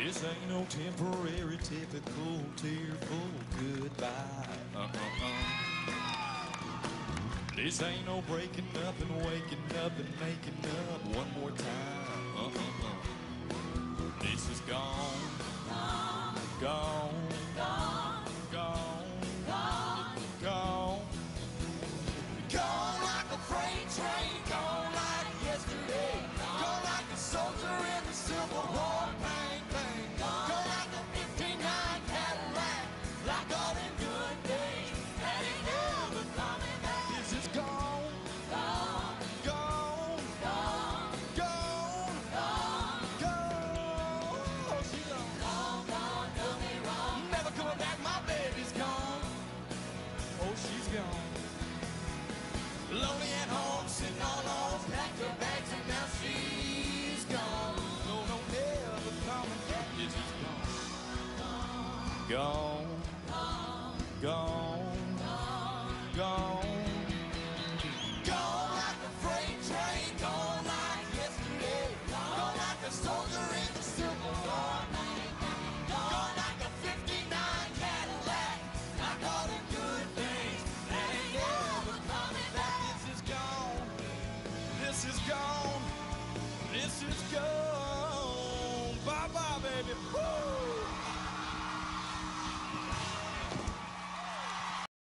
This ain't no temporary, typical, tearful goodbye. This ain't no breaking up and waking up and making up one more time. This is gone, gone, gone, gone, gone, gone. Gone like a freight train, gone like yesterday. Gone like a soldier in the Civil War. Bang, bang. Gone like a 59 Cadillac, like all them good days that ain't never coming back. This is gone, gone, gone, gone, gone, gone, gone. Oh, she's gone. Gone, gone, do me wrong. Never coming back, my baby's gone. Oh, she's gone. Lonely at home, sitting all alone, packed her bags and now she's gone. No, no, never coming back. Yes, she's gone. Gone, gone, gone.